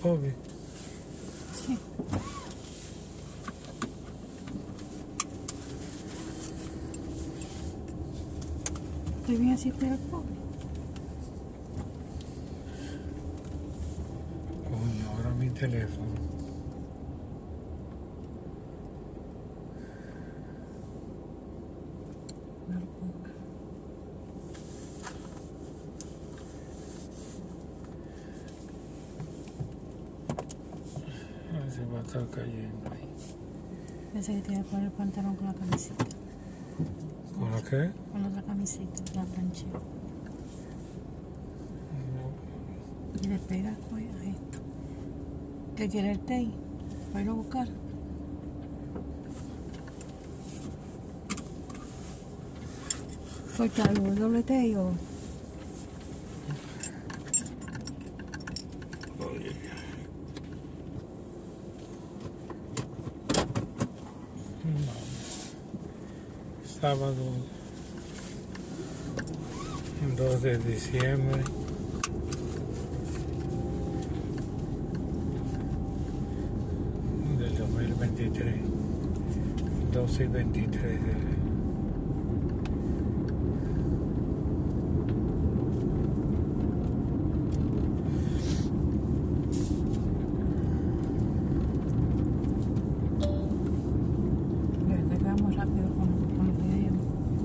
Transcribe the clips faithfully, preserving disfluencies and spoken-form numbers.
pobre. Sí. Estoy bien así para el pobre. Coño, ahora mi teléfono. No lo ponga. Ay, se va a estar cayendo ahí. Pensé que te iba a poner el pantalón con la camiseta. ¿Con la qué? Con la otra camiseta, la planché. No. Y le pega pues, a esto. ¿Qué quiere el té? ¿Va a ir a buscar? Cortarlo, el doble té o... Oye. No. Sábado dos de diciembre. Del dos mil veintitrés. doce y veintitrés de... Vamos rápido con, con los videos.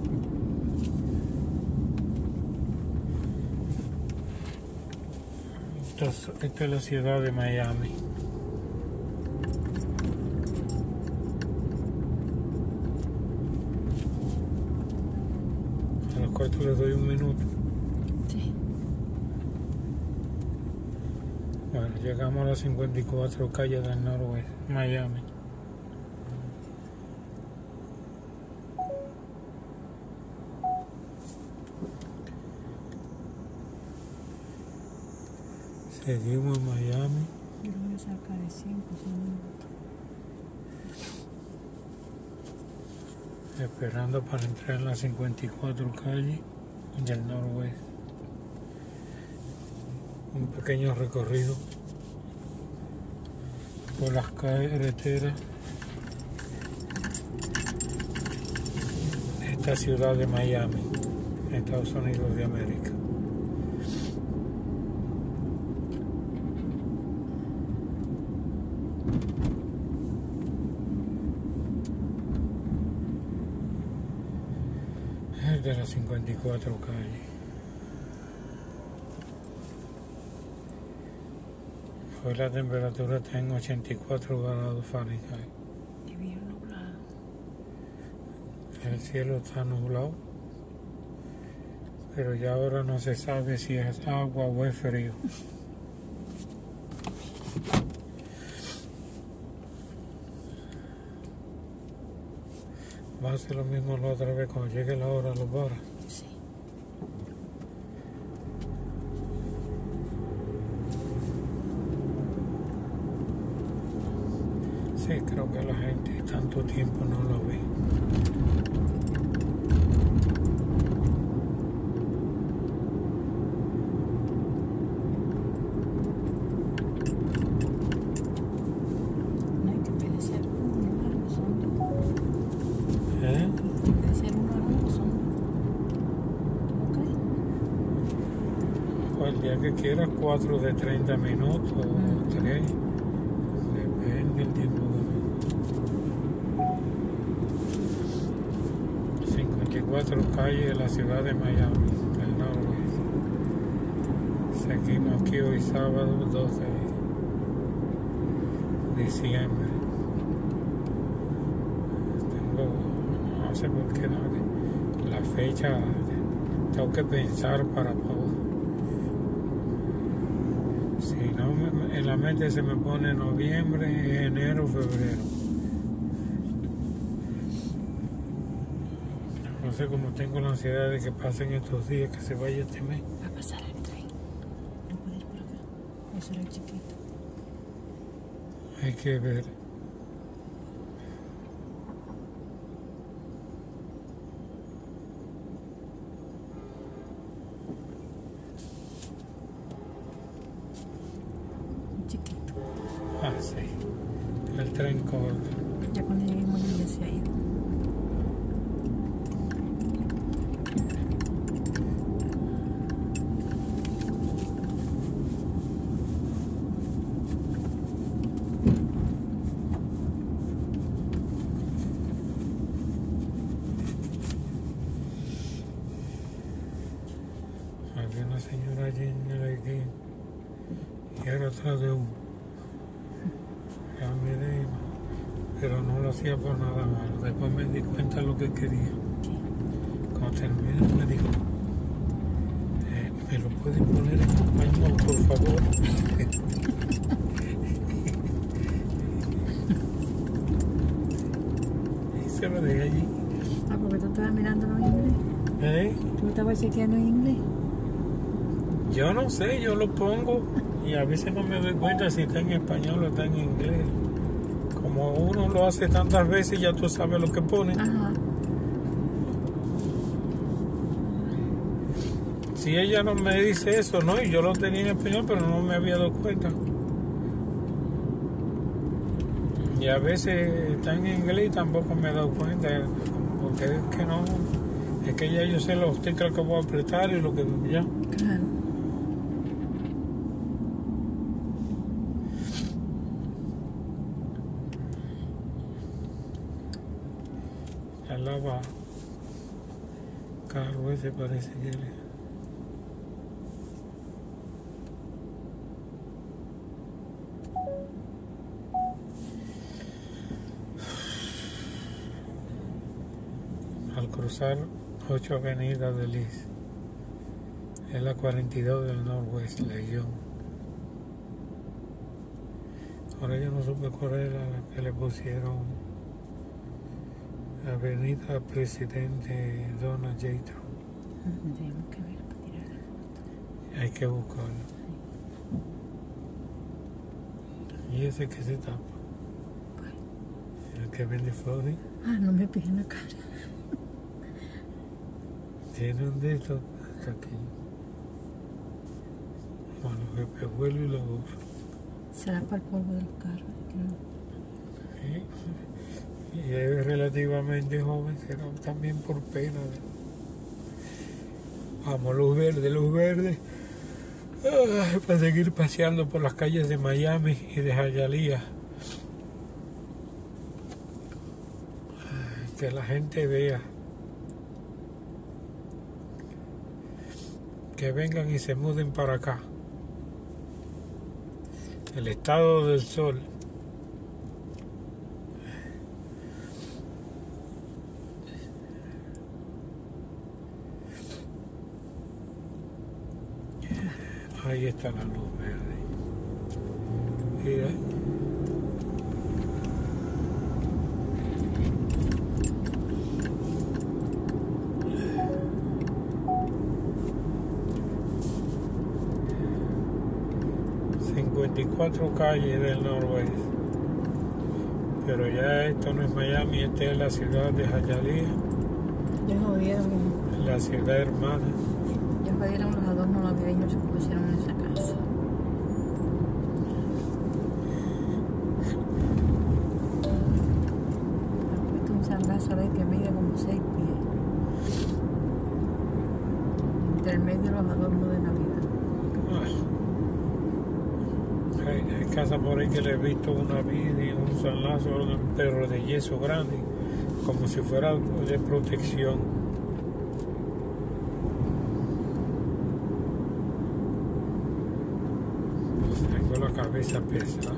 Esta, esta es la ciudad de Miami. A los cuartos les doy un minuto. Sí. Bueno, llegamos a las cincuenta y cuatro calles del noroeste, Miami. Seguimos en Miami. Yo lo voy a sacar de cinco minutos. Esperando para entrar en las cincuenta y cuatro calles del noroeste. Un pequeño recorrido por las carreteras de esta ciudad de Miami, Estados Unidos de América. Es de las cincuenta y cuatro calles. Hoy la temperatura está en ochenta y cuatro grados Fahrenheit. Y bien nublado. El cielo está nublado, pero ya ahora no se sabe si es agua o es frío. Va a ser lo mismo la otra vez cuando llegue la hora los bares. Sí. Sí, creo que la gente tanto tiempo no lo ve. No hay que obedecer uno largo, son dos. ¿Eh? Hay que obedecer uno largo, son dos. ¿Ok? O el día que quieras, cuatro de treinta minutos o Mm. tres. Depende del tiempo que cincuenta y cuatro calles de la ciudad de Miami, del noroeste. Seguimos aquí hoy sábado dos de diciembre. Tengo, no sé por qué, no, la fecha tengo que pensar para poder. Si no, me- en la mente se me pone noviembre, enero, febrero. No sé cómo tengo la ansiedad de que pasen estos días, que se vaya este mes. Va a pasar el tren. No puede ir por acá. Eso era el chiquito. Hay que ver. Un chiquito. había una señora allí en el Haití y era atrás de uno. Ya miré, pero no lo hacía por nada malo. Después me di cuenta de lo que quería. Cuando terminé me dijo, eh, ¿me lo puedes poner en español, por favor? Y se lo dejé allí. Ah, porque tú estabas mirándolo en inglés. ¿Eh? ¿Tú estabas chequeando en inglés? Yo no sé, yo lo pongo y a veces no me doy cuenta si está en español o está en inglés. Como uno lo hace tantas veces, ya tú sabes lo que pone. Ajá. Si ella no me dice eso, no, y yo lo tenía en español, pero no me había dado cuenta. Y a veces está en inglés y tampoco me he dado cuenta, porque es que no, es que ya yo sé los teclas que voy a apretar y lo que ya. Claro. Al lava carro ese parece que le... Al cruzar ocho avenidas de Liz, es la cuarenta y dos del Northwest, Legión. Ahora yo no supe cuál era la que le pusieron. Avenida Presidente Donald J. Trump. Tenemos que ver para tirar la foto. Hay que buscarlo. Y ese que se tapa. El que vende flores. Ah, no me pides la cara. Tiene un de estos hasta aquí. Bueno, que vuelve y lo borra. Será para el polvo del carro. Sí. Y es relativamente joven, será también por pena. Vamos, luz verde, luz verde. Ay, para seguir paseando por las calles de Miami y de Hialeah. Ay, que la gente vea. Que vengan y se muden para acá. El estado del sol. Ahí está la luz verde. Mira. cincuenta y cuatro calles del Noroeste. Pero ya esto no es Miami, esta es la ciudad de Hialeah. Ya jodieron. La ciudad hermana. Ya jodieron los adornos navideños que pusieron en esa casa. Han puesto un sangazo ahí que mide como seis pies. Entre el medio de los adornos de Navidad. Ah. Hay, hay casas por ahí que le he visto una vid y un sanlazo, un perro de yeso grande, como si fuera de protección. Tengo la cabeza pesada.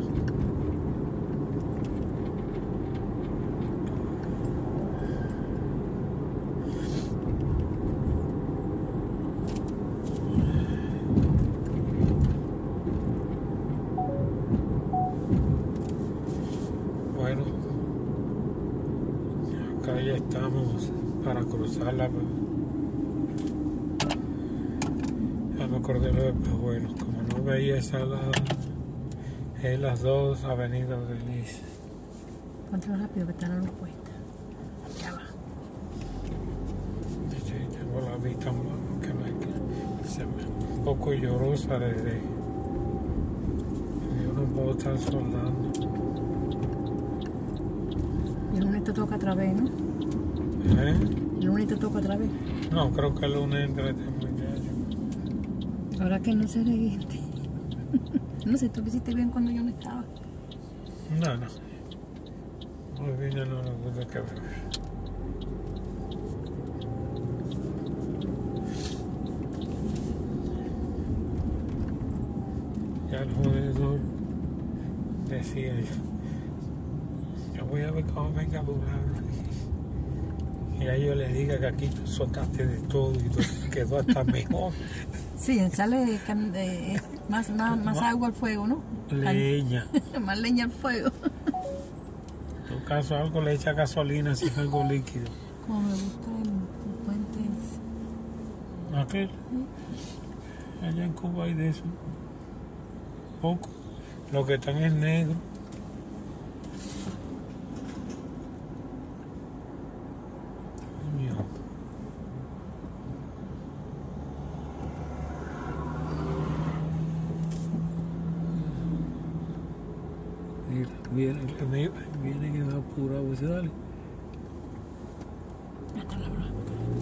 Bueno, acá ya estamos para cruzar la... Ya me acordé lo de Pejuelos, como no veía esa lado, es las dos avenidas de Liz. Ponte rápido que está la luz puesta. Ya va. Sí, tengo la vista que me, se me, un poco llorosa desde... Yo no puedo estar soldando. Y el lunes te toca otra vez, ¿no? ¿Eh? El lunes te toca otra vez. No, creo que el lunes entra este muchacho. Ahora que no se reíste. No sé, tú lo hiciste bien cuando yo no estaba. No, no. Muy bien, ya no nos gusta que ver. decía el jodedor, decía yo, yo voy a ver cómo venga a burlarme. Y a ellos les diga que aquí tú soltaste de todo y todo quedó hasta mejor. Sí, sale eh, más, más, más agua al fuego, ¿no? Leña. Más leña al fuego. En tu caso algo le echa gasolina si es algo líquido. Como me gusta el, el puente ese. ¿Aquel? ¿Sí? Allá en Cuba hay de eso. Poco. Lo que están es negro. Mira, viene, viene, viene que va apurado ese, dale. Hasta la broma.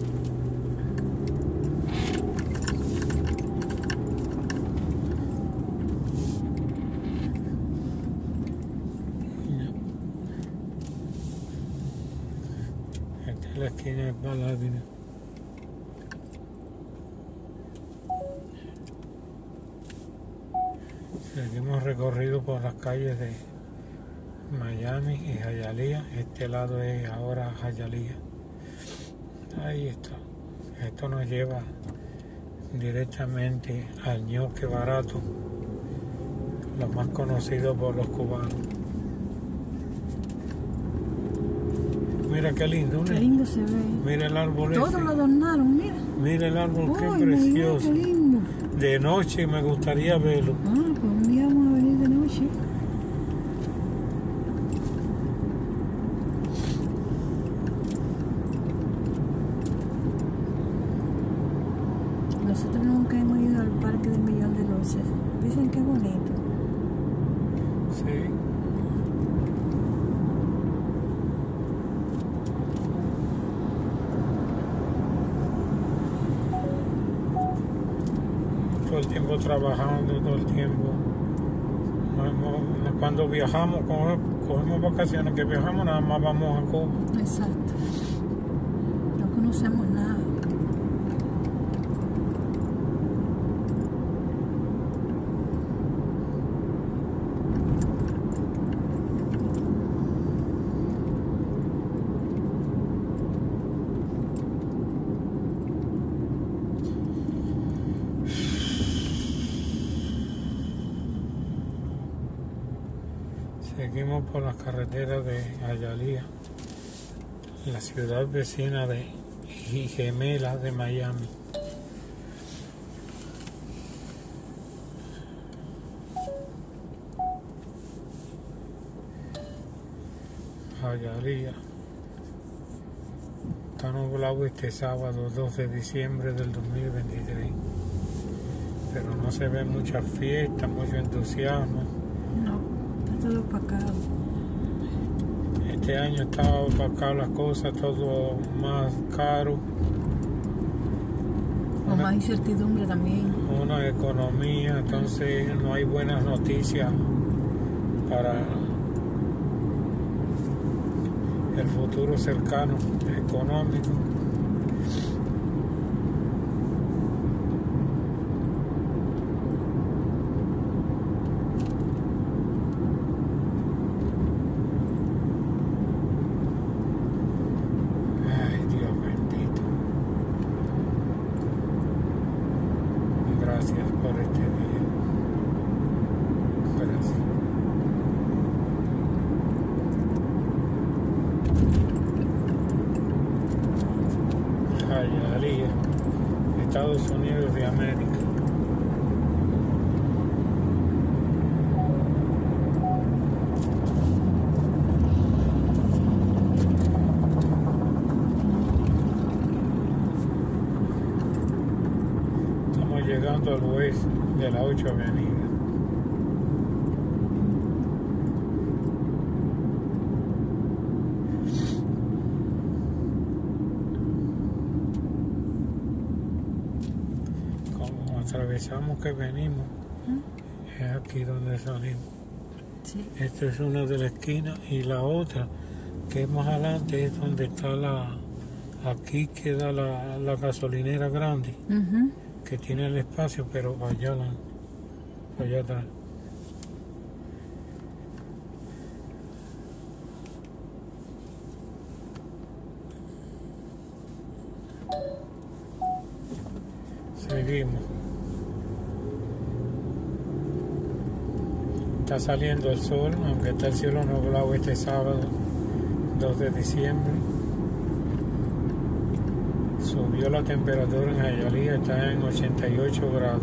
Esta es la esquina de Paladina. Seguimos recorrido por las calles de Miami y Hialeah. Este lado es ahora Hialeah. Ahí está. Esto nos lleva directamente al ñoque barato, lo más conocido por los cubanos. Mira qué lindo, ¿no? Qué lindo se ve. Mira el árbol Todo ese. lo adornaron, mira. Mira el árbol, qué Ay, precioso. mira, qué lindo. De noche me gustaría verlo. Ah, pues un día vamos a venir de noche. Nosotros nunca hemos ido al Parque del Millón de Luces. Dicen que es bonito. Sí. Todo el tiempo trabajando, todo el tiempo. Cuando viajamos, cogemos vacaciones, que viajamos, nada más vamos a Cuba. Exacto. No conocemos nada. Seguimos por las carreteras de Hialeah, la ciudad vecina de y gemela de Miami. Hialeah. Está nublado este sábado doce de diciembre del dos mil veintitrés, pero no se ve mucha fiesta, mucho entusiasmo. No, está todo opacado. Este año está opacado las cosas, todo más caro. Con Una, más incertidumbre también. una economía, entonces no hay buenas noticias para el futuro cercano económico. Ay, Dios bendito. Gracias por este día. Gracias. Hialeah, Estados Unidos de América. Estamos llegando al oeste de la ocho Avenida. Atravesamos que venimos, ¿Mm? Es aquí donde salimos. Sí. Esta es una de las esquinas y la otra que es más adelante es donde está la, aquí queda la, la gasolinera grande, Uh-huh. que tiene el espacio, pero allá, la, allá atrás. Seguimos. Está saliendo el sol, aunque está el cielo nublado este sábado dos de diciembre. Subió la temperatura en Hialeah, está en ochenta y ocho grados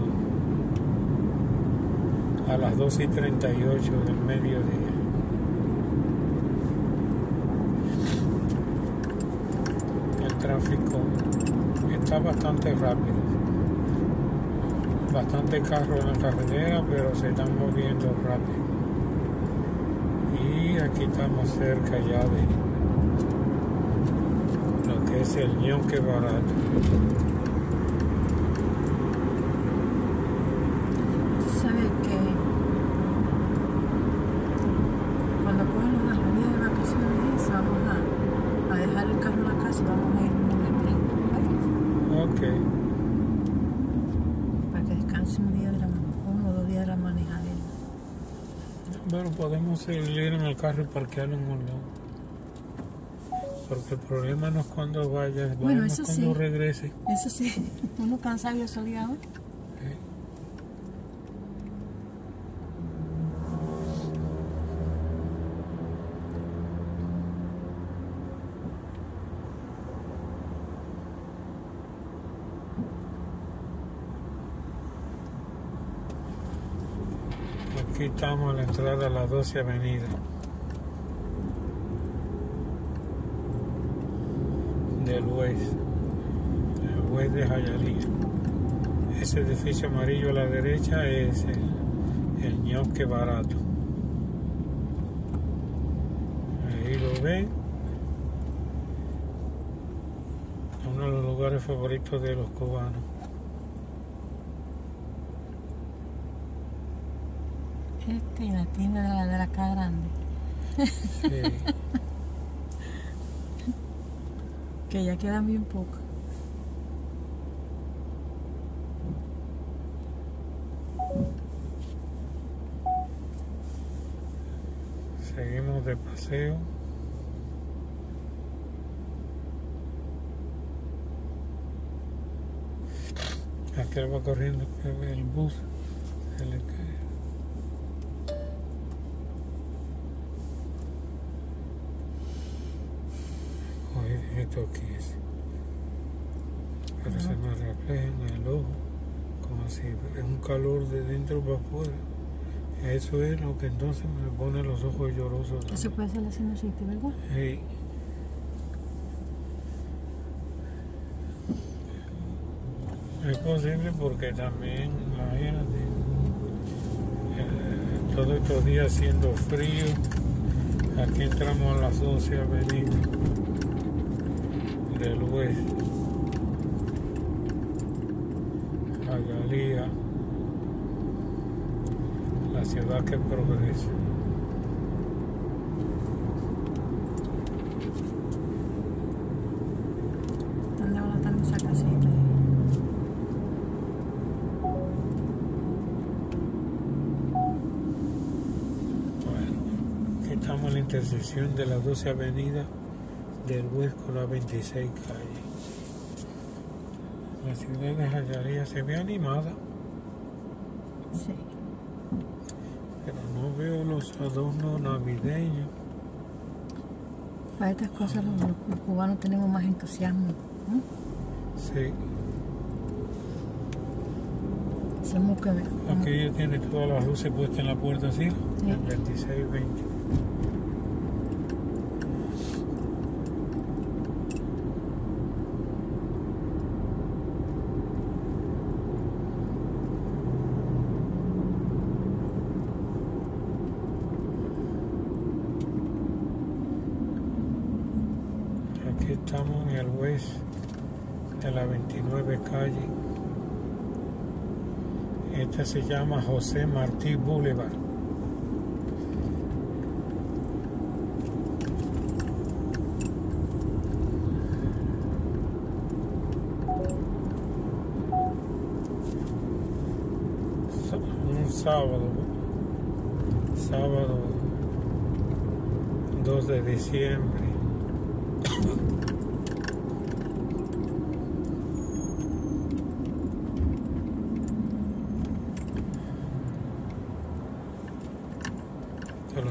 a las doce y treinta y ocho del mediodía. El tráfico está bastante rápido, bastante carros en la carretera, pero se están moviendo rápido. Y aquí estamos cerca ya de lo que es el Yonke Barato. ¿Sabes que cuando cogen los días de vacaciones eso, vamos a, a dejar el carro en la casa y vamos a ir en el tren? Ok. Para que descanse un día de la uno o dos días de la manejadera. Bueno, podemos ir en el carro y parquearlo en un lado. Porque el problema no es cuando vayas, el Bueno, problema eso es cuando sí. regrese. Eso sí, uno cansado y obligado. ¿Eh? Aquí estamos a la entrada a la doce Avenida del West, el West de Hialeah. Ese edificio amarillo a la derecha es el, el Yonke Barato. Ahí lo ven. Uno de los lugares favoritos de los cubanos. Este y la tienda de la, de la Casa Grande. Sí. Que ya quedan bien pocos. Seguimos de paseo. Aquel va corriendo, que ve el bus, se le cae. Oye, esto aquí es. Pero se me refleja en el ojo, como si es un calor de dentro para afuera. Eso es lo que entonces me pone los ojos llorosos. Eso puede ser la sinusitis, ¿verdad? Sí. Es posible porque también, imagínate, eh, todos estos días haciendo frío. Aquí entramos a las doce Avenida del West, Hialeah, la ciudad que progresa. ¿Dónde van a estar esa casita? Bueno, aquí estamos en la intersección de la doce Avenida del West con la veintiséis calle. La ciudad de Hialeah se ve animada, Sí. pero no veo los adornos navideños. Para estas cosas los, los cubanos tenemos más entusiasmo, ¿no? Sí, Hacemos que... aquí ella tiene todas las luces puestas en la puerta, ¿sí? Sí. El veintiséis veinte. Aquí estamos en el West de la veintinueve calle. Esta se llama José Martí Boulevard. Un sábado, sábado dos de diciembre.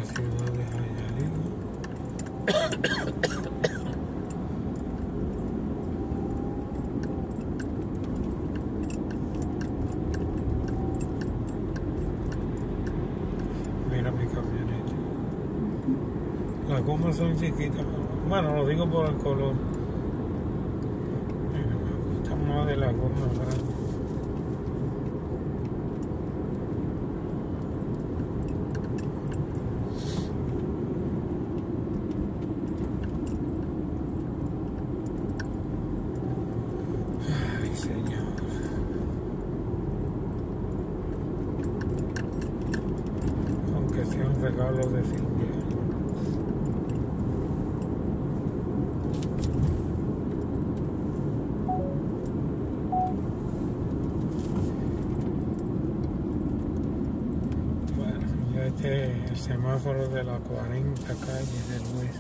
ciudad de Hialeah. Mira mi camioneta. Las gomas son chiquitas. Bueno, lo digo por el color. Mira, me gusta más de las gomas grandes. Ay, Señor. Aunque sea un regalo de fin de año. Este es el semáforo de la cuarenta calle del West.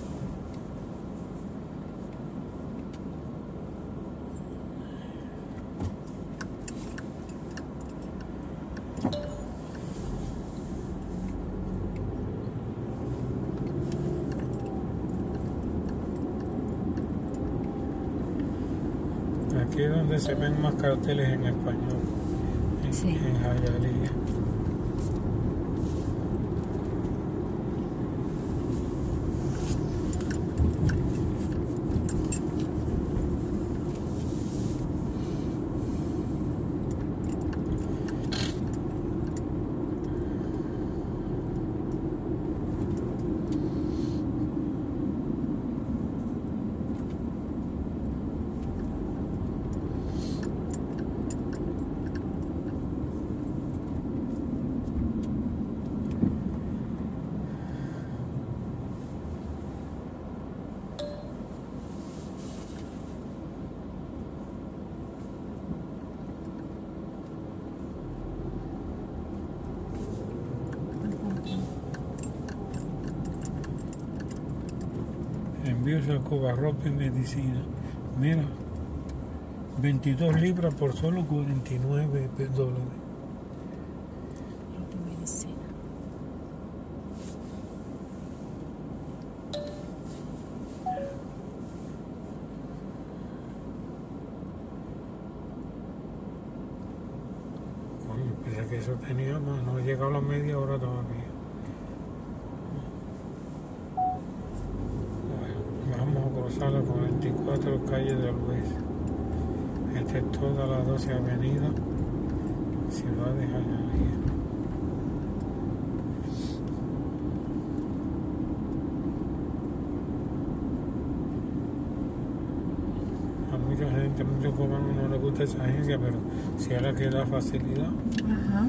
Aquí es donde se ven más carteles en español, en, Sí. en Hialeah. Envíos a Cuba, ropa y medicina. Mira, veintidós libras por solo cuarenta y nueve dólares. Ropa y medicina. Oye, pensé que eso tenía más, no he llegado a la media hora todavía. Bueno, vamos a cruzar las cuarenta y cuatro calles del West. Esta es toda la doce avenida, ciudad de Hialeah. A mucha gente, a muchos cubanos no les gusta esa agencia, pero si a la que da facilidad, Ajá.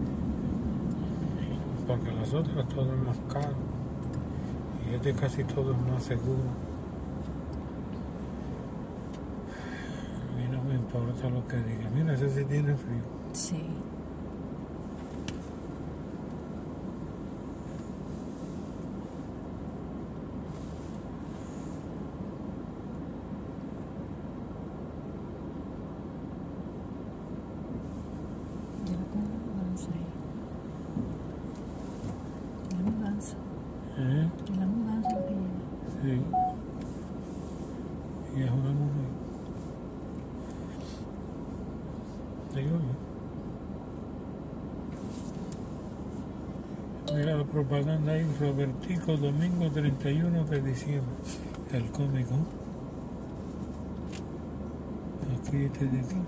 porque las otras todo es más caro y este casi todo es más seguro. A mí no me importa lo que diga. Mira, ese sí tiene frío. Sí. Yo le pongo mudanza ahí. La mudanza. ¿Eh? Y la mudanza lo que lleva. Sí. Y es una mujer. Digo yo. Mira la propaganda ahí, Robertico, domingo treinta y uno de diciembre, el cómico. Aquí, este de aquí.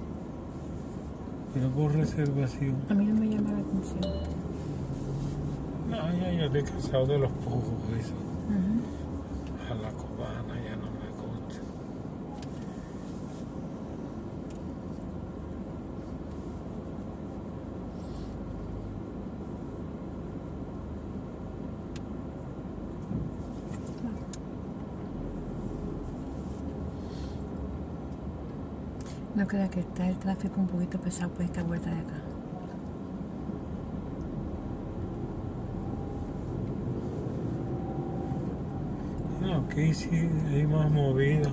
Pero por reservación. A mí no me llama la atención. No, ya yo estoy cansado de los pujos, eso. Ajá. A la cubana ya no me gusta. No crea que está el tráfico un poquito pesado por esta vuelta de acá. No, aquí sí hay más movida.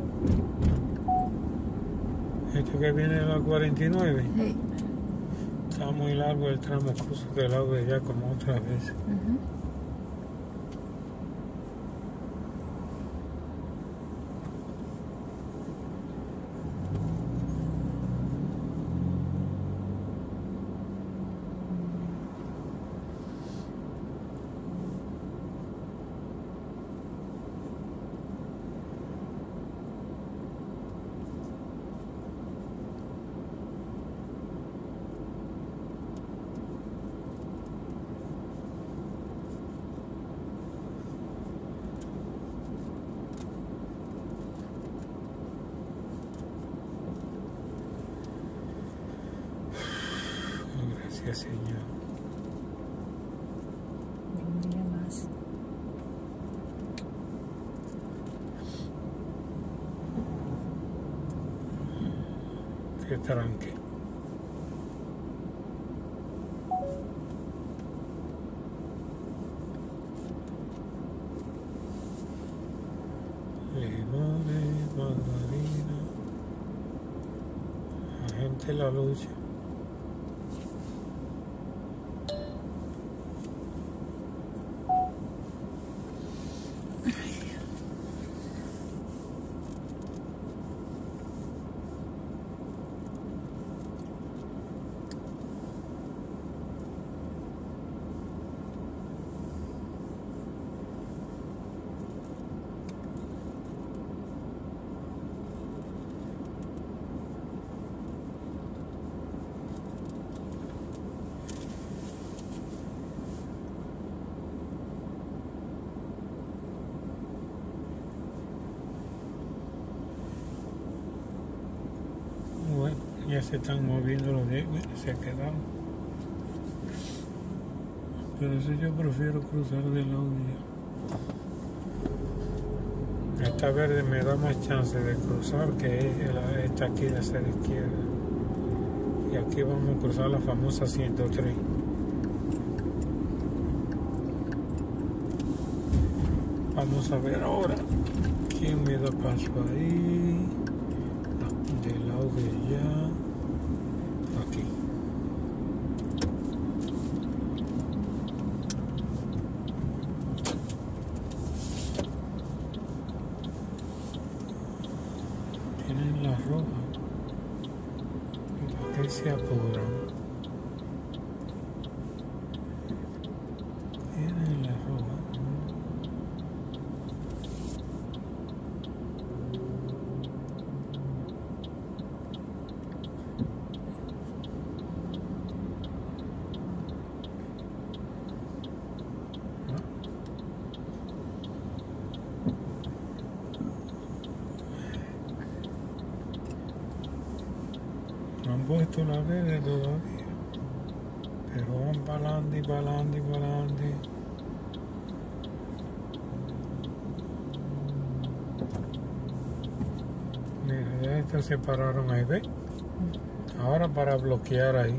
Esto que viene de la cuarenta y nueve, Sí. Está muy largo el tramo, cruzo del lado de allá como otras veces. Uh-huh. Gracias, Señor. Un día más. Qué tranque. Limones, mandarina. La gente la lucha. Bueno, ya se están moviendo los de se quedaron. Pero eso yo prefiero cruzar de lado ya. Esta verde me da más chance de cruzar que esta aquí de hacia la izquierda. Y aquí vamos a cruzar la famosa ciento tres. Vamos a ver ahora quién me da paso ahí. Del lado de allá, aquí. Tienen la roja. ¿Para qué se apuran? Tienen la roja. No han puesto la verde todavía, pero van para adelante y para adelante y para adelante. Mira, ya estos se pararon ahí, ¿ves? Ahora para bloquear ahí.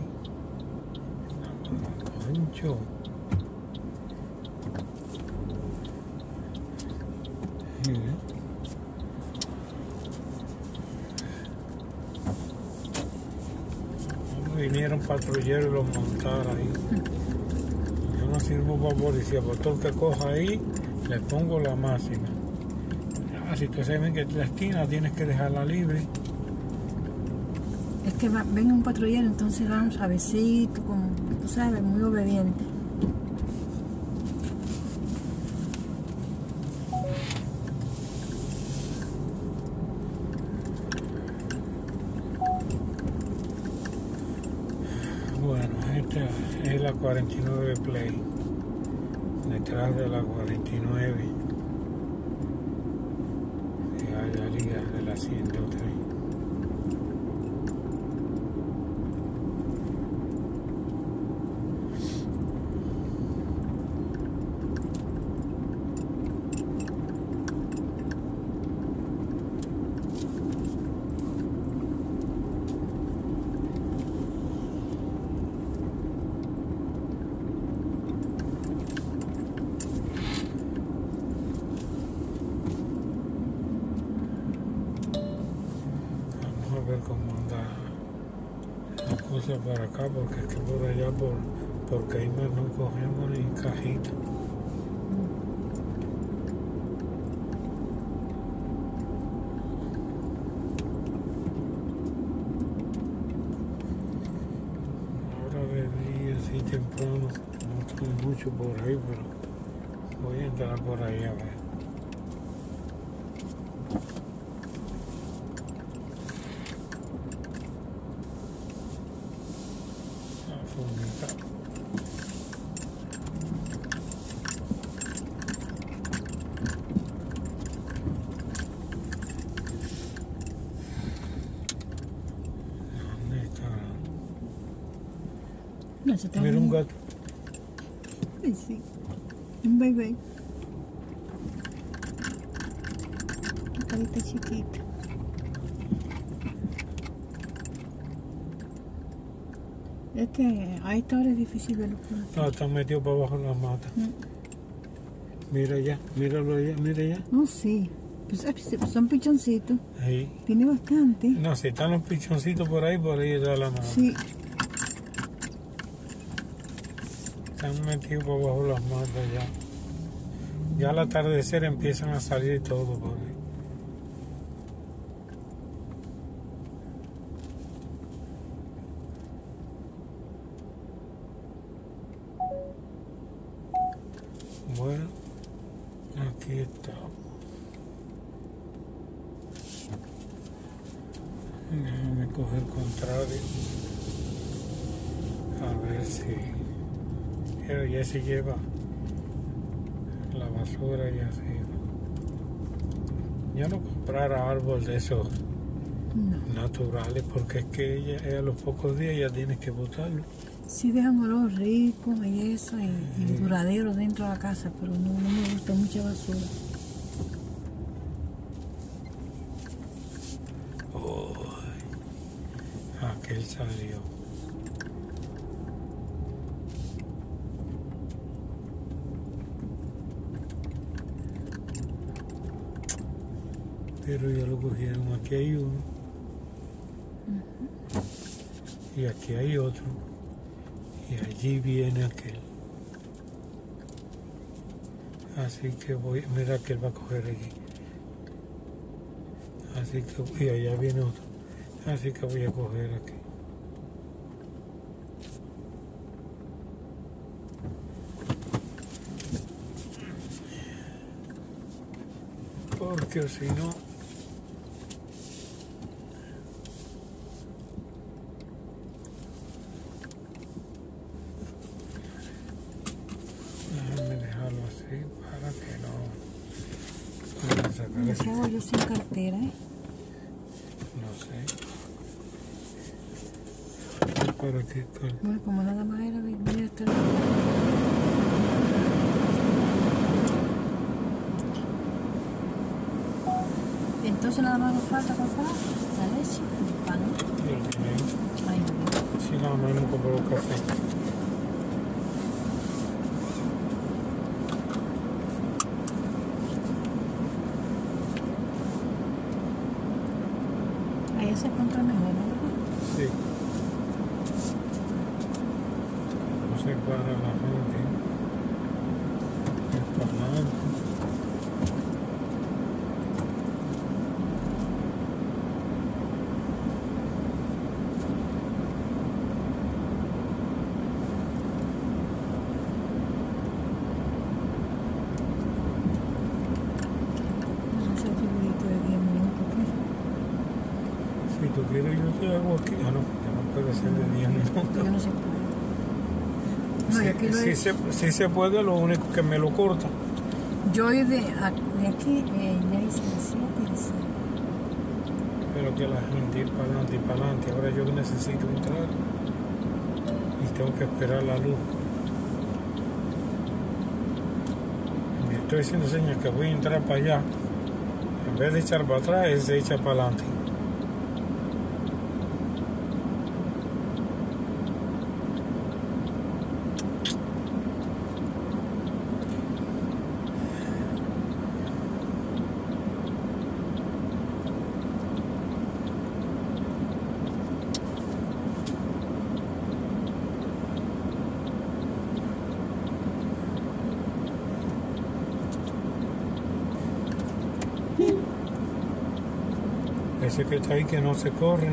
Concho. Sí, vinieron patrulleros y los montaron ahí. Yo no sirvo para policía, por todo el que coja ahí, le pongo la máxima. Ah, si tú sabes que la esquina tienes que dejarla libre. Es que va, ven un patrullero, entonces va un suavecito, como tú sabes, muy obediente. Bueno, esta es la cuarenta y nueve Play, detrás de la cuarenta y nueve, de la liga de la ciento tres. A ver cómo anda la cosas para acá, porque es que por allá, por, por Caimán no cogemos ni cajita. Ahora de día, así temprano, no estoy mucho por ahí, pero voy a entrar por ahí a ver. No, se está Mira un bien. gato. Ay, sí. Un bebé. Una carita chiquita. Este, a esta hora es difícil verlo por aquí. No, está metido para abajo de la mata. Mm. Mira allá, míralo allá, mira allá. Oh, sí. Pues, ah, pues, son pichoncitos. Ahí. Tiene bastante. No, si están los pichoncitos por ahí, por ahí está la mata. Sí. Están metidos por abajo de las matas ya. Ya al atardecer empiezan a salir todo por ahí. Bueno, aquí estamos. Déjame coger contrario. A ver si... Pero ya se lleva la basura y así. Ya no comprara árbol de esos No. naturales, porque es que ella, ella a los pocos días ya tienes que botarlo. Sí dejan olor rico y eso, y, y duradero dentro de la casa, pero no, no me gusta mucha basura. Oh, aquel salió. Pero ya lo cogieron. Aquí hay uno. Uh-huh. Y aquí hay otro. Y allí viene aquel. Así que voy, mira que él va a coger allí. Así que, y allá viene otro. Así que voy a coger aquí. Porque si no... Para que no puedan sacar ese... ¿Qué hago yo sin cartera, eh? No sé. ¿Para qué? Bueno, como nada más era venir hasta el... Entonces nada más nos falta comprar la leche y el pan. Y el dinero. Ay, no. Si nada más no compró café. Ahí se encuentra mejor, ¿no? Sí. No se para la gente. Es para adelante. Ese figurito de diez minutos, ¿qué? Si tú quieres, yo te hago aquí. Ah, no, ya no puede ser de diez minutos. Yo no se puede. No, y aquí Sí, lo sí es. se, sí se puede, lo único que me lo corta. Yo de, de aquí eh, me dice de siete y de siete. Pero que la gente ir para adelante y para adelante. Ahora yo necesito entrar y tengo que esperar la luz. Me estoy haciendo señas que voy a entrar para allá. En vez de echar para atrás, es de echar para adelante. Ese que está ahí que no se corre.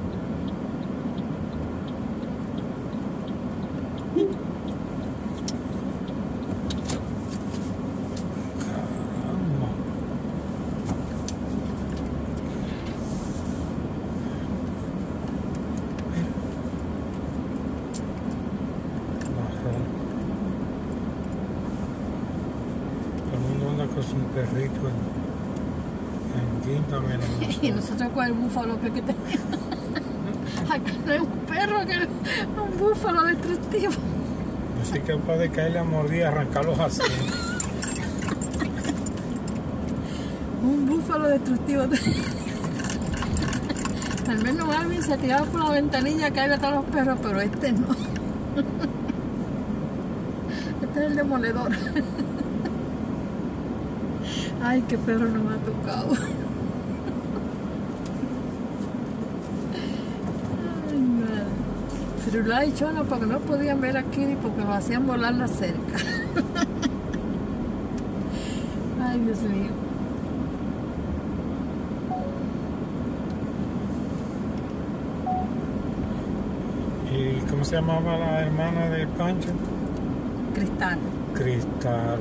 Caramba. Bajar. Todo el mundo anda con su perrito en, en quinta menos. Y nosotros con el búfalo que tenemos. Acá no es un perro, que es un búfalo destructivo. Yo soy capaz de caerle a mordida y arrancar los asientos. Un búfalo destructivo. Al menos Alvin se tiraba por la ventanilla a caerle a todos los perros, pero este no. Este es el demoledor. Ay, qué perro nos ha tocado. Ay, madre. Firulá y Chona porque no podían ver aquí ni porque lo hacían volar la cerca. Ay, Dios mío. ¿Y cómo se llamaba la hermana de Pancho? Cristal. Cristal.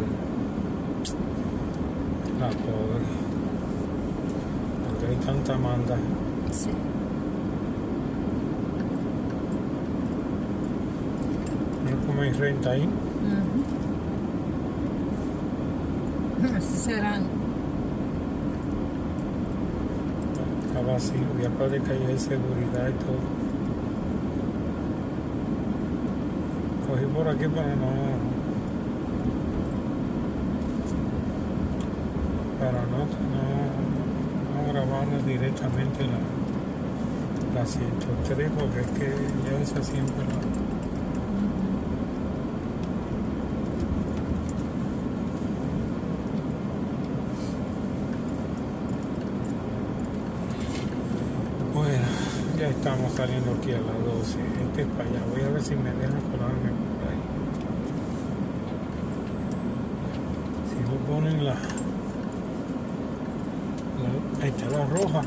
La pobre. Porque hay tanta manda. Sí. No como hay renta ahí. Uh-huh. Así serán. Está vacío. Y aparte que ahí hay seguridad y todo. Cogí por aquí para no. Para no, no, no grabarles directamente la, la ciento tres porque es que ya esa siempre la... Bueno, ya estamos saliendo aquí a las doce. Este es para allá. Voy a ver si me dejan colarme por ahí. Si no ponen la... Ahí está la roja.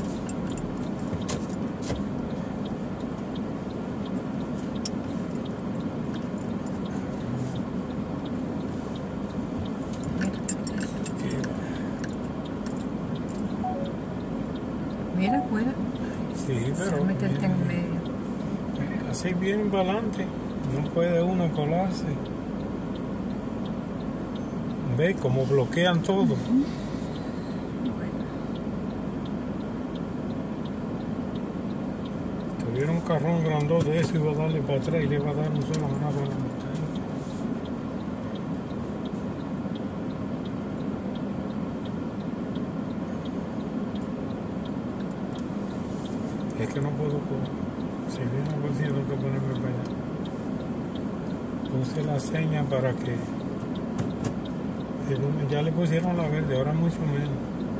Mira, fuera. Sí, pero... Se meterte en medio. Así bien para adelante. No puede uno colarse. Ve cómo bloquean todo. Uh-huh. Tuviera un carrón grandote de eso, iba a darle para atrás y le iba a dar un solo manazo a la mitad. Es que no puedo, si bien no puedo, tengo que ponerme para allá. Puse la seña para que ya le pusieron la verde, ahora mucho menos.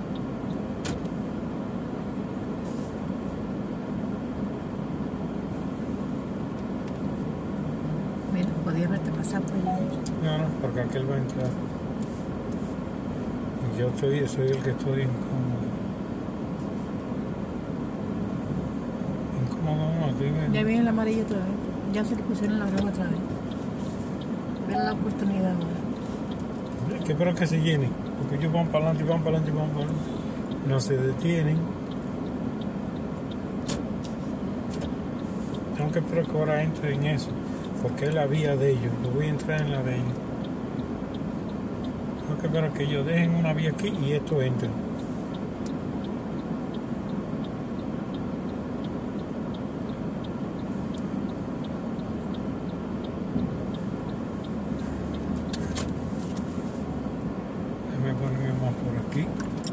Podía verte pasar por allá. No, no, porque aquel va a entrar. Y yo estoy, soy el que estoy incómodo. Incómodo no, estoy bien. Ya viene el amarillo otra vez. Ya se le pusieron la roja otra vez. Ven la oportunidad ahora. Que espero que se llenen. Porque ellos van para adelante y van para adelante y van para adelante. No se detienen. Tengo que esperar que ahora entre en eso. Porque es la vía de ellos, yo voy a entrar en la de ellos. Tengo que esperar que ellos dejen una vía aquí y esto entre. Déjame ponerme más por aquí.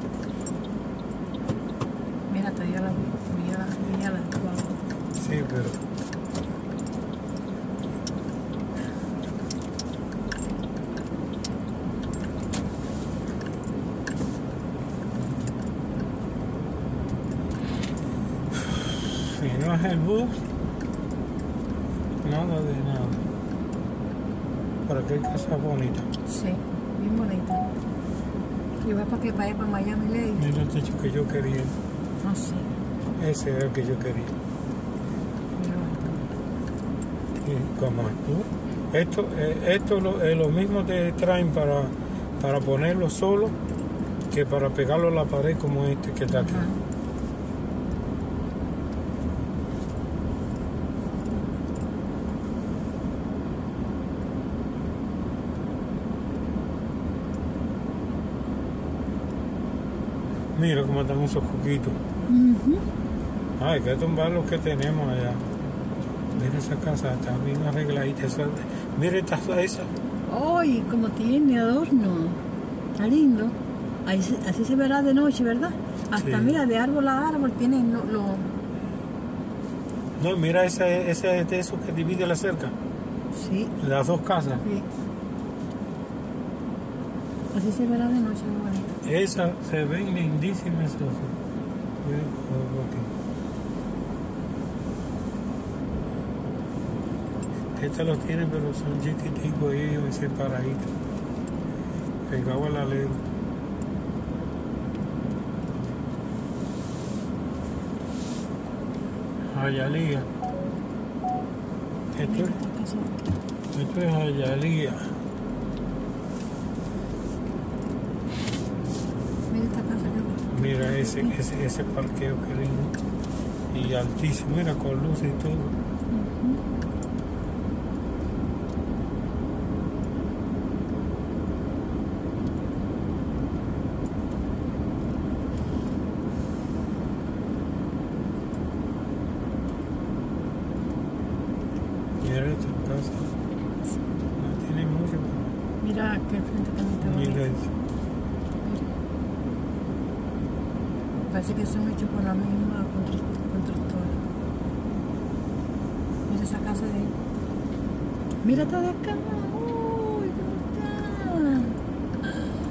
Mira, te dio la vía, la vía, la Sí, pero... Si no es el bus, nada de nada. Pero qué casa bonita. Sí, bien bonita. Y va para que vaya para Miami Lake. Mira el techo que yo quería. No sé. Ese era el que yo quería. Y como tú, esto, eh, esto lo, eh, lo mismo te traen para, para ponerlo solo que para pegarlo a la pared como este que está aquí. Ajá. Mira cómo están esos coquitos. Ujú. Ah, hay que tumbar los que tenemos allá. Mira esa casa, está bien arregladita. Esa, mira esta esa. ¡Ay! Como tiene adorno. Está lindo. Ahí se- así se verá de noche, ¿verdad? Hasta Sí. mira, de árbol a árbol tiene lo, lo- No, mira ese, ese es de esos que divide la cerca. Sí, Las dos casas. sí. Así se verá de noche, muy bonito. Esas se ven lindísimas esas. Mira, algo aquí. Estas los tienen, pero son chiquiticos ellos y separaditos. Pegados a la ley. Jayalía. Esto Mira es, esta casa aquí. esto es Jayalía. Mira esta casa aquí. Mira ese, ese, ese parqueo que lindo. Y altísimo, mira, con luz y todo. Mira esta casa. No tiene mucho, pero Mira que el frente también está bonito. mira eso. Parece que son hechos por la misma constru- constructora. Mira esa casa de ahí. Mira esta de acá. Uy, ¿cómo está?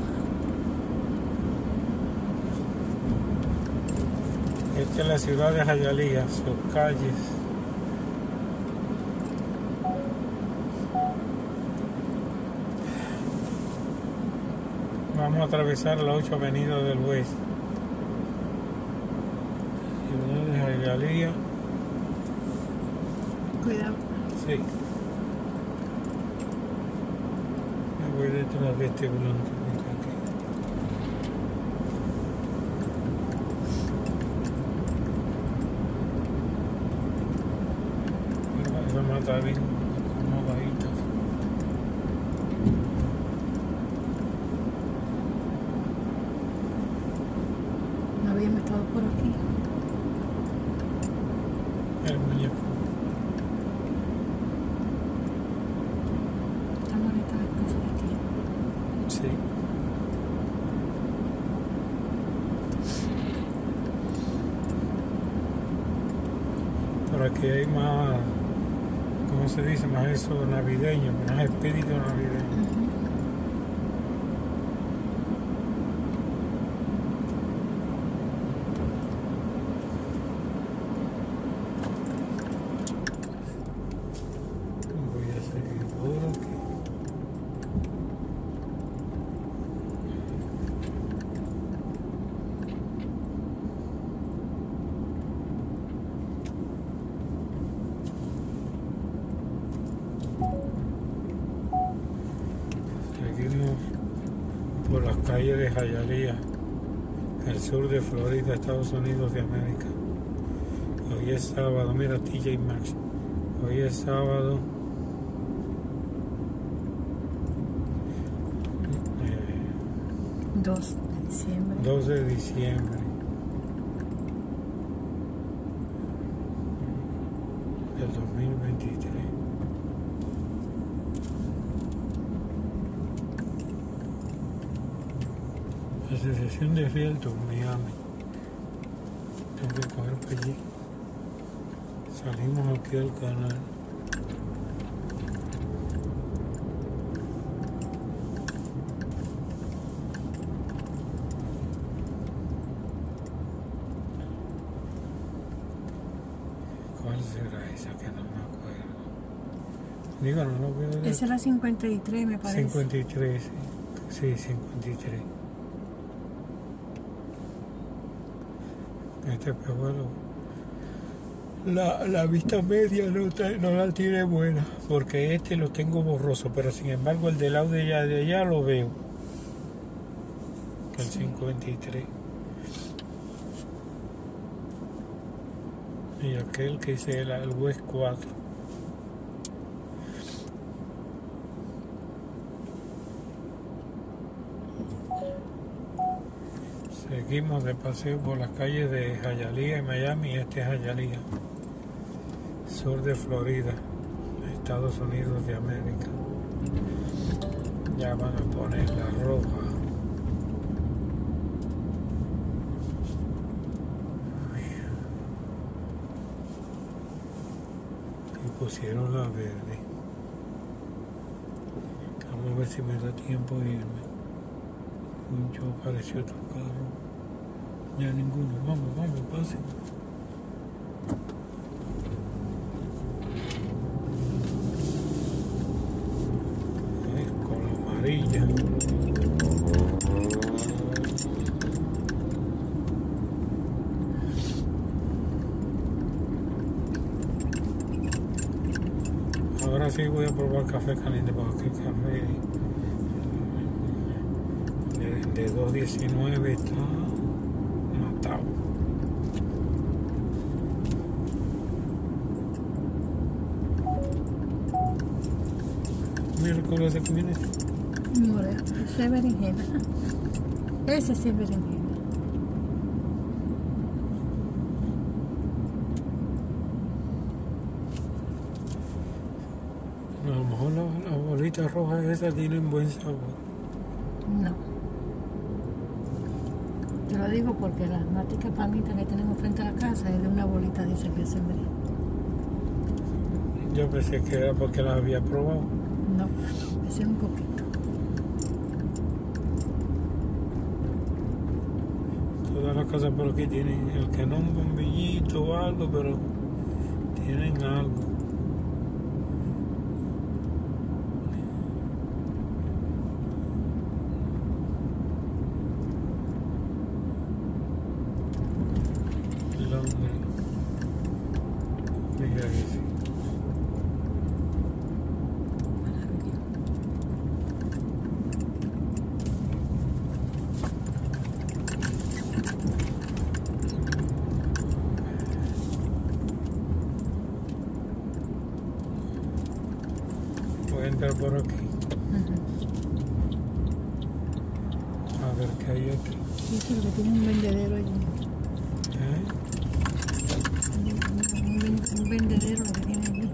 Esta es la ciudad de Jayalía, sus calles. Vamos a atravesar la ocho avenida del Oeste. Ciudad de Jayalía. Cuidado. Sí. Me voy detrás de este blanco. Mira aquí. Mira, esa mata bien acomodadita. No habíamos estado por aquí. El muñeco. Está bonita la casa de aquí. Sí. Por aquí hay más, ¿cómo se dice? Más eso navideño, más espíritu navideño. Ujú. Voy a seguir por aquí. Seguimos por las calles de Jayalía, el sur de Florida, Estados Unidos de América. Hoy es sábado, mira T J Maxx. Hoy es sábado eh, dos de diciembre. dos de diciembre del dos mil veintitrés. Asociación de Realtor Miami. Tengo que coger para allí. Salimos aquí al canal. ¿Cuál será esa que no me acuerdo? Digo, no lo veo de Esa es la cincuenta y tres, me parece. cincuenta y tres, sí, sí, cincuenta y tres. Este espejuelo La, la vista media no, te- no la tiene buena, porque este lo tengo borroso, pero sin embargo el del lado de allá, de allá lo veo. Que el Sí. cinco veintitrés. Y aquel que dice el, el West cuatro. Seguimos de paseo por las calles de Hialeah y Miami. Este es Hialeah, sur de Florida, Estados Unidos de América. Ya van a poner la roja. Y pusieron la verde. Vamos a ver si me da tiempo de irme. Mucho apareció otro carro. Ya ninguno. Vamos, vamos, pasen. Es con la amarilla. Ahora sí voy a probar café caliente, porque el café de, de dos diecinueve está matado. Mira el color de comida. Moreno, ese es berenjena. Ese sí es berenjena. A lo mejor las la bolitas rojas esas tienen buen sabor. No. Te lo digo porque las máticas pamitas que tenemos frente a la casa es de una bolita de esa que yo sembré. Yo pensé que era porque las había probado. No, ese es un poquito. Todas las casas por aquí tienen, el que no un bombillito o algo, pero tienen algo. El hombre. Mira ese. Voy a entrar por aquí. Ujú. A ver qué hay aquí. Y eso es lo que tiene un vendedero allí. ¿Eh? Un, un ven- un vendedero lo que tiene allí.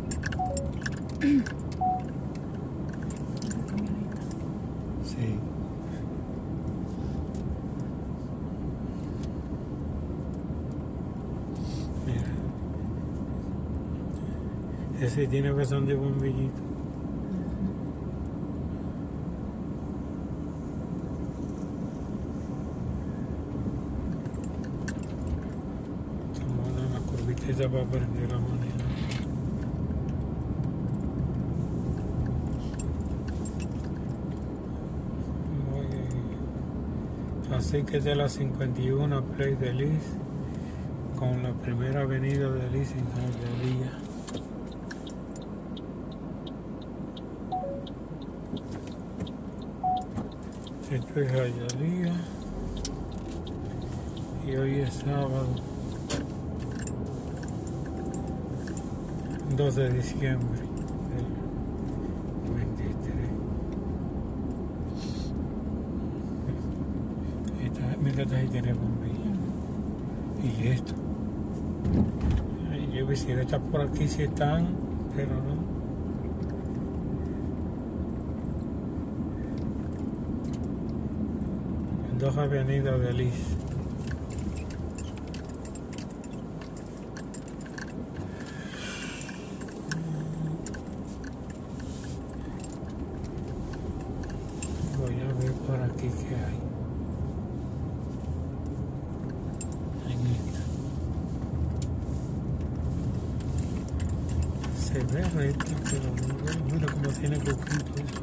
Una camioneta. Sí. Mira. Ese tiene bastante bombillito. Estamos en la curvita esa para aprender a manejar. Muy- Así que es de la cincuenta y uno Place de Liz, con la primera avenida de Liz en Hialeah. Esto es Hialeah y hoy es sábado dos de diciembre del veintitrés. Esta, mira, esta ahí tiene bombilla. Y esto. Ay, yo quisiera estar por aquí si están, pero no. Dos avenidas de Liz. Voy a ver por aquí qué hay. En esta. Se ve recta, pero no veo. Mira cómo tiene coquito eso.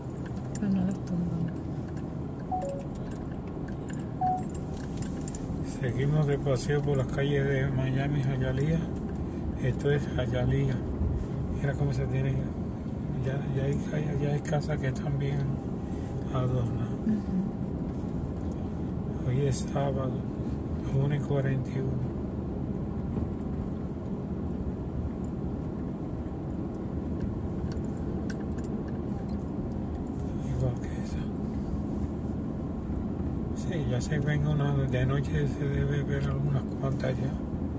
Pero no las tumban. Seguimos de paseo por las calles de Miami, Hialeah. Esto es Hialeah. Mira cómo se tiene. Ya, ya, hay, ya hay casas que están bien adornadas. Uh-huh. Hoy es sábado, una y cuarenta y uno. Igual que esa. Sí, ya se ven una. De noche se debe ver algunas cuantas ya.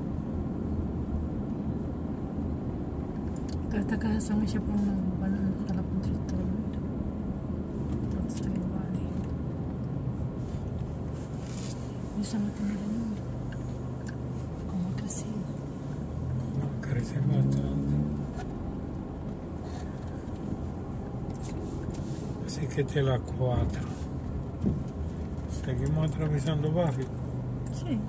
Todas estas casas son hechas por una, bueno, a la constructora. Todas son iguales. Y esa no tiene nombre. ¿Cómo ha crecido? Como crecen bastante. Así que esta es la cuatro. Seguimos atravesando barrio. Sí.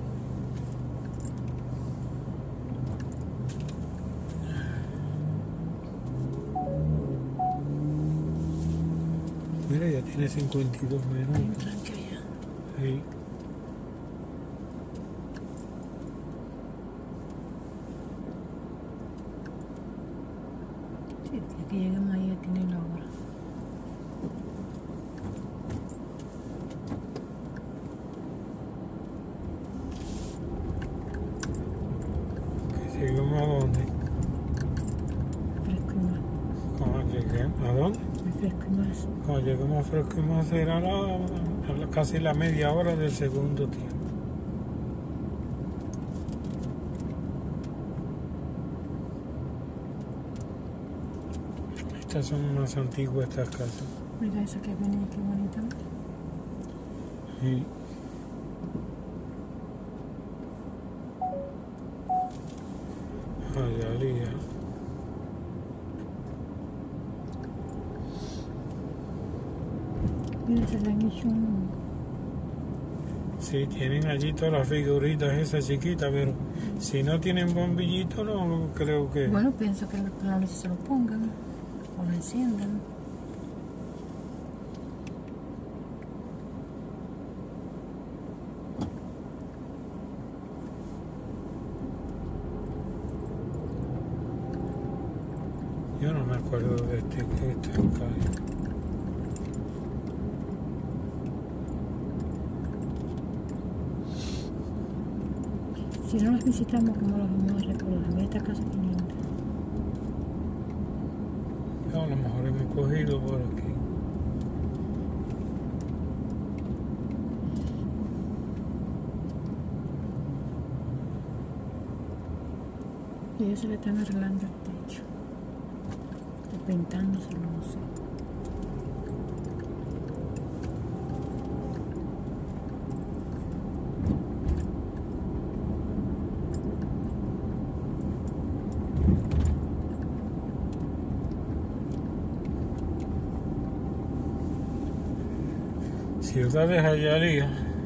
Mira, ya tiene cincuenta y dos minutos. Hay un tranque allá. Sí. Sí, desde que lleguemos ahí ya tiene la hora. ¿Seguimos a dónde? Fresco y más. Cuando lleguemos, ¿a dónde? Fresco y más. Cuando lleguemos a Fresco y Más será la, a la- casi la media hora del segundo tiempo. Estas son más antiguas, estas casas. Mira esa que viene, qué bonita. Sí. Hialeah. Mira, se le han hecho un... Sí, tienen allí todas las figuritas esas chiquitas, pero si no tienen bombillito, no creo que... Bueno, pienso que por la noche se lo pongan o lo enciendan. Yo no me acuerdo de este que está acá. Si no las visitamos, ¿cómo las vamos a recordar? Mira esta casa que linda. A lo mejor hemos cogido por aquí. Y ellos se le están arreglando el techo. O pintándoselo, no sé. Ciudad de Hialeah.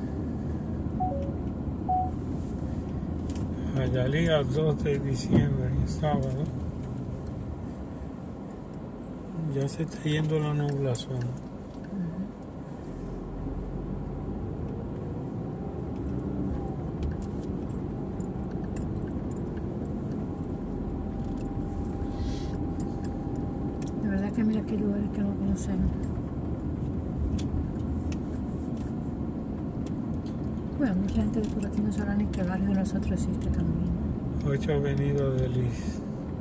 Hialeah, dos de diciembre, sábado. Ya se está yendo la nublación. De verdad que mira qué lugares que no conocemos. Bueno, mucha gente de por aquí no sabrá ni qué barrio de nosotros existe también. ocho Avenida de Liz.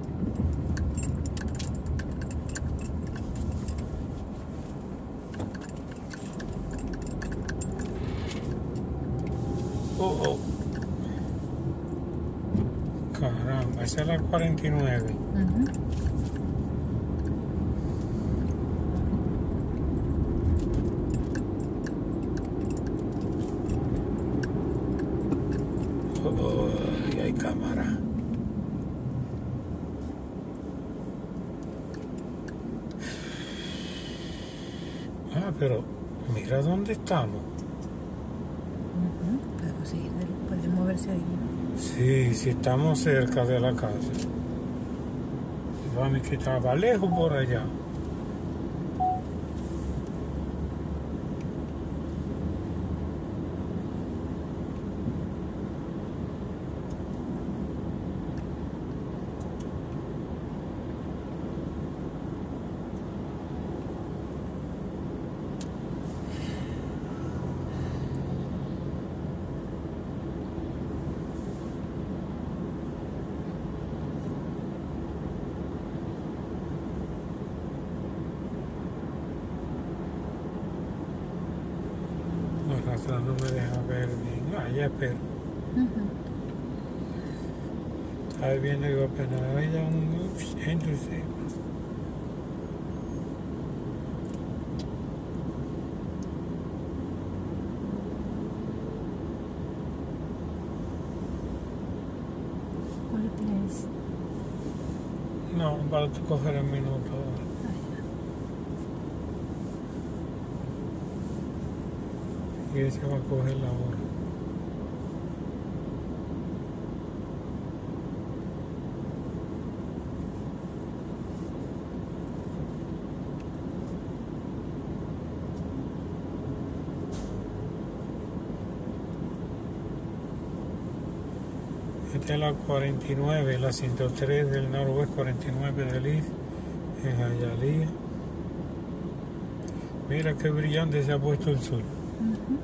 Oh, oh. Caramba, esa es la cuarenta y nueve. Uh-huh. Oh, y hay cámara. Ah, pero mira dónde estamos. Uh-huh. Podemos seguir, podemos moverse ahí. Sí, sí estamos cerca de la casa. Vamos, que estaba lejos por allá. no me deja ver bien. Ah, ya espero. Uh-huh. Estaba viendo y digo, apenas haya un gente, sí. ¿Cuál es? No, para tú coger el minuto ahora. Y ese va a coger la hora. Esta es la cuarenta y nueve, la ciento tres del noroeste, cuarenta y nueve del East, en Hialeah. Mira qué brillante se ha puesto el sol. Uh-huh.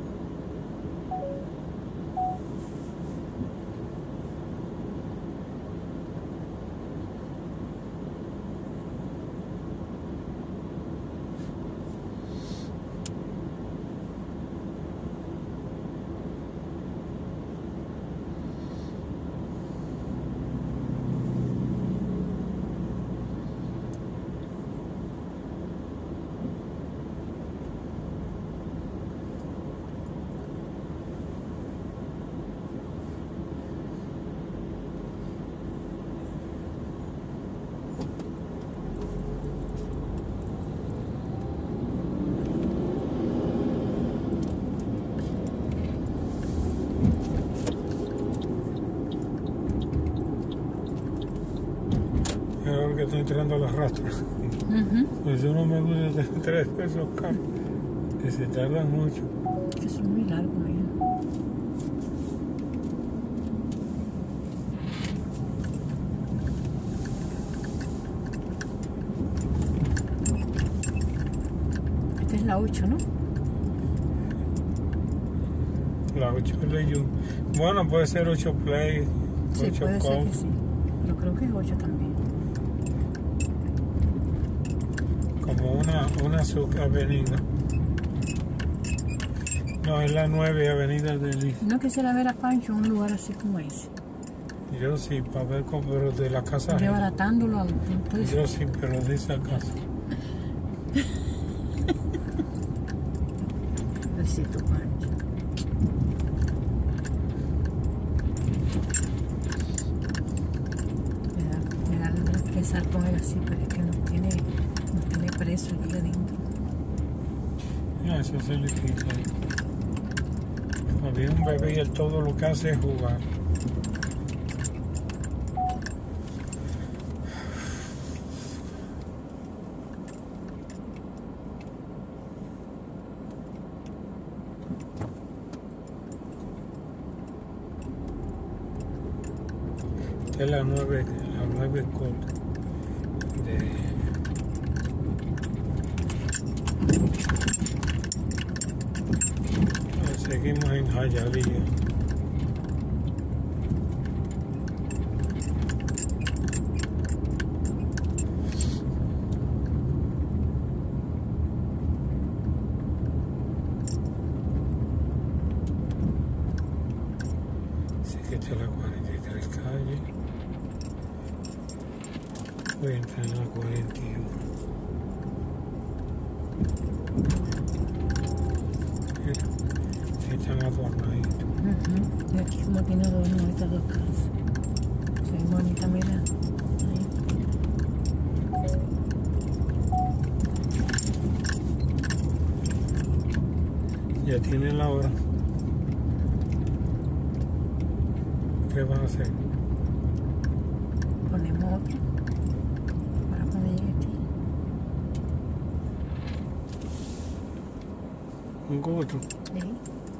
Ahora que estoy entrando a las rastras. Uh-huh. Pues yo no me gusta entrar a esos carros, que se tardan mucho. Que son muy largos, ¿eh? Esta es la ocho, ¿no? La ocho Play. Bueno, puede ser ocho Play, Sí, ocho puede ser Com. que sí. Pero creo que es ocho también. Como una, una subavenida. No, es la nueve avenida del East. No quisiera ver a Pancho en un lugar así como ese. Yo sí, para ver cómo, pero de la casa. Desbaratándolo al punto de... Yo sí, pero de esa casa. Besito, Pancho. Me da, me da ganas de pensar con él así, pero es que nos tiene, nos tiene preso aquí adentro. No, eso se le quita. Había un bebé y él todo lo que hace es jugar. Esta es la nueve, la nueve corta de... Seguimos en Hialeah. Así que esta es la cuarenta y tres calle. Voy a entrar en la cuarenta y uno. Están adornaditos. Uh-huh. Y aquí como tiene adorno estas dos casas. Se ve bonita, mira. Ahí. Ya tienen la hora. ¿Qué van a hacer? Ponemos otro para cuando llegue aquí. Un otro. Sí.